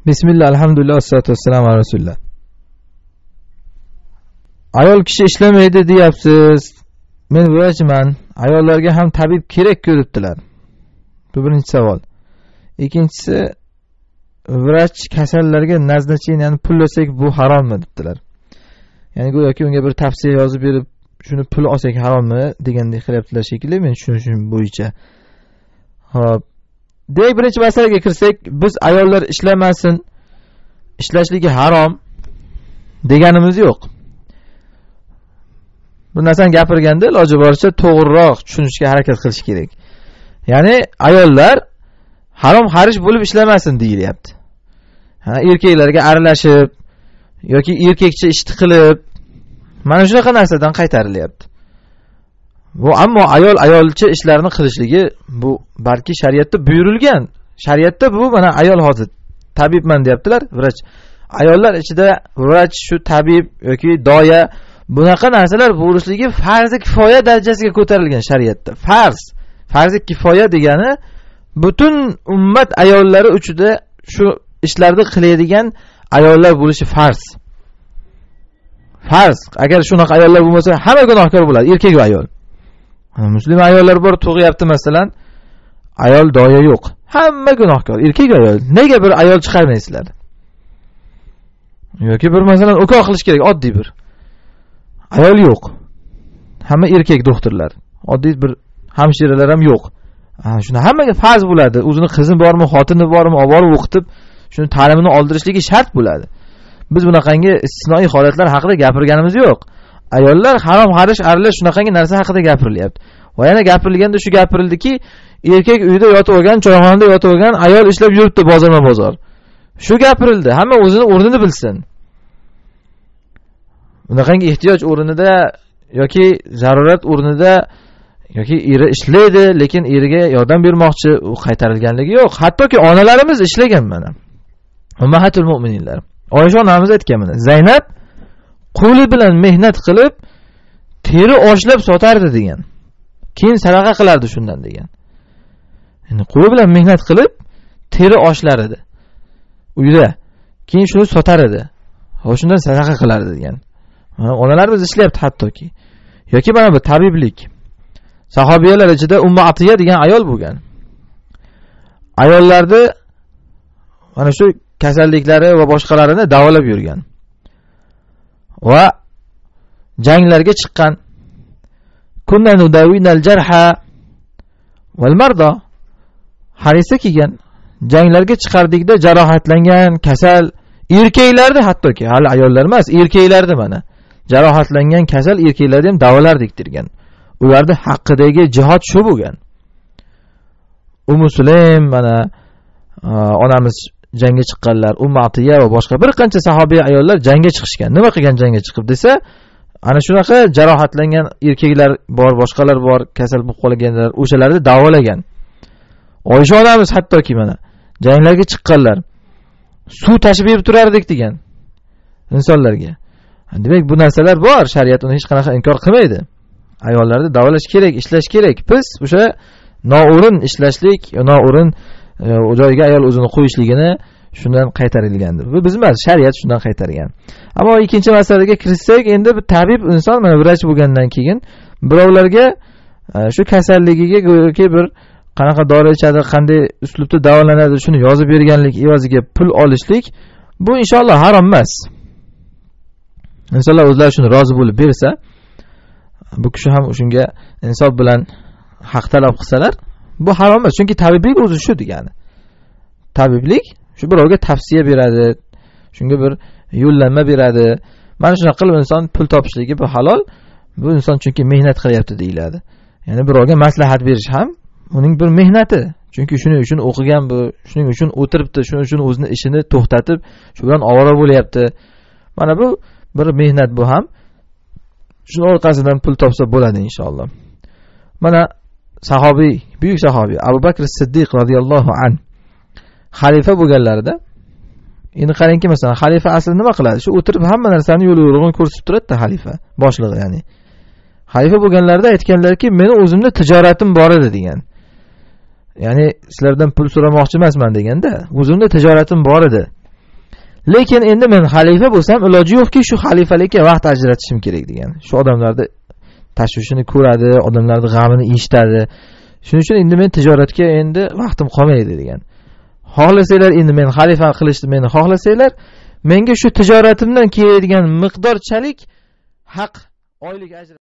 Bismillah, alhamdulillah, assalatu vassalamu ala rasulillah. Ayol kishi ishlamaydi deyapsiz. Men vrachman. Ayollarga ham tabib kerak ko'ribdilar. Bu birinchi savol. Ikkinchisi, vrach kasallarga naznachiy, ya'ni pullasak bu harommi debdilar. Ya'ni go'yoki unga bir tavsiya yozib berib, shuni pul olsak harommi degandek qilyaptilar shekilli. Men tushunishim bo'yicha. Xo'p. Demak, birinchi masalaga kirsak, biz ayollar ishlamasin, ishlashligi harom deganimiz yo'q. Bu narsani gapirganda iloji boricha to'g'riroq tushunishga harakat qilish kerak. Ya'ni ayollar harom xarish bo'lib ishlamasin deyilyapti. Erkaklarga aralashib yoki erkakcha ishni qilib, mana shunaqa narsadan qaytarilyapti. Bu ammo ayolcha ishlarni qilishligi bu balki shariatda buyurilgan. Shariatda bu mana ayol hozir tabibman deyaptilar, vrach. Ayollar ichida vrach, shu tabib yoki doya bunaqa narsalar bo'lishligi farzi kifoya darajasiga ko'tarilgan shariatda. Farzi kifoya degani butun ummat ayollari uchida shu ishlarni qiladigan ayollar bo'lishi farz. Agar shunaqa ayollar bo'lmasa, hamma gunohkor bo'ladi, erkak va ayol. Muslim ayollar bor, tug'yapti masalan, ayol doya yo'q. Hamma gunohkor, erkak va ayol. Nega bir ayol chiqarmaysizlar? Yoki bir masalan ukoq qilish kerak, oddiy bir. Ayol yo'q. Hamma erkak doktorlar. Oddiy bir hamshiralar ham yo'q. Shuni hammaga farz bo'ladi. O'zining qizi bormi, xotini bormi, olib borib o'qitib, shuni ta'limini oldirishligi shart bo'ladi. Biz bunaqangi istisnoiy holatlar haqida gapirganimiz yo'q. Ayollar harom xarish aralash shunaqangi narsa haqida gapirilyapti. Va yana gapirilganda shu gapirildiki, erkak uyda yotib olgan, choyxonada yotib olgan, ayol ishlab yuribdi bozorma-bozor. Shu gapirildi. Hamma o'zining o'rnini bilsin. Bunaqangi ehtiyoj o'rnida yoki zarurat o'rnida yoki eri ishlaydi, lekin eriga yordam bermoqchi, u qaytarilganligi yo'q. Hattoki onalarimiz ishlagan mana. Ummahatul mu'minlar. Oysha onamiz aytgan mana. Zaynab qo'li bilan mehnat qilib, teri oshlab sotardi degan. Keyin sadaqa qilardi shundan degan. Endi qo'li bilan mehnat qilib, teri oshlar edi uyda. Keyin shuni sotar edi. Shundan sadaqa qilardi degan. Onalarimiz ishlayapti hattoki. Yoki mana bu tabiblik. Sahobiyalar ichida Ummu Atiya degan ayol bo'lgan. Ayollarni mana shu kasalliklari va boshqalarini davolab yurgan. Va janglarga chiqqan. Kunna nudawinal jarha wal marda. Harisa kelgan. Janglarga chiqardikda jarohatlangan, kasal erkaklarni, hattoki hali ayollar emas, erkaklarni mana jarohatlangan kasal erkaklarni ham davolardik dirgan. Ularning haqqidagi jihad shu bo'lgan. Ummu Sulaym mana onamiz jangga chiqqanlar, Ummu Atiya va boshqa bir qancha sahobiy ayollar jangga chiqishgan. Nima qilgan jangga chiqib desa, ana shunaqa jarohatlangan erkaklar bor, boshqalar bor, kasal bo'lib qolganlar, o'shalarni davolagan. Oysha onamiz hattoki mana janglarga chiqqanlar. Suv tashib berib turardik degan insonlarga. Demak, bu narsalar bor, shariat uni hech qanaqa inkor qilmaydi. Ayollarni davolash kerak, ishlash kerak. Biz o'sha noo'rin ishlashlik, noo'rin joyga ayol o'zini qo'yishligini shundan qaytarilgandi. Bu biz emas, shariat shundan qaytargan. Ammo ikkinchi masalaga kirsak, endi bir tabib inson mana vrach bo'lgandan keyin birovlarga shu kasalligiga yoki bir qanaqa dori ichadi, qanday uslubda davolanadi, shuni yozib berganlik evaziga pul olishlik, bu inshaalloh harom emas. Insonlar o'zlari shuni rozi bo'lib bersa, bu kishi ham shunga insof bilan haq talab qilsalar, bu harom emas. Chunki tabiblik o'zi shu degani. Tabiblik shu birovga tavsiya beradi, shunga bir yo'llanma beradi. Mana shunaqa qilib inson pul topishligi bu halol. Bu inson chunki mehnat qilyapti deyiladi. Ya'ni birovga maslahat berish ham uning bir mehnati. Chunki shuning uchun o'qigan bu, shuning uchun o'tiribdi, shuning uchun o'zining ishini to'xtatib, shu bilan ovora bo'lyapti. Mana bu bir mehnat bu ham. Shuning orqasidan pul topsa bo'ladi inshaalloh. Mana sahobiy, buyuk sahobiy Abu Bakr Siddiq radhiyallohu an xalifa bo'lganlarida, endi qarangki, masalan, xalifa aslida nima qiladi? Shu o'tirib hamma narsani yo'l yo'rig'ini ko'rsatib turadi-da xalifa, boshlig'i ya'ni. Xalifa bo'lganlarida aytganlarki, meni o'zimda tijoratim bor edi degan. Ya'ni sizlardan pul so'ramoqchi emasman deganda, o'zimda tijoratim bor edi. lekin endi men xalifa bo'lsam iloji yo'qki shu xalifalikka vaqt ajratishim kerak degan. Shu odamlarni tashvishini ko'radi, odamlarning g'amini eshitadi. Shuning uchun endi men tijoratga endi vaqtim qolmaydi degan. Xohlasanglar endi men xalifa qilishni meni xohlasanglar, menga shu tijoratimdan keladigan miqdorchalik haq oylik ajr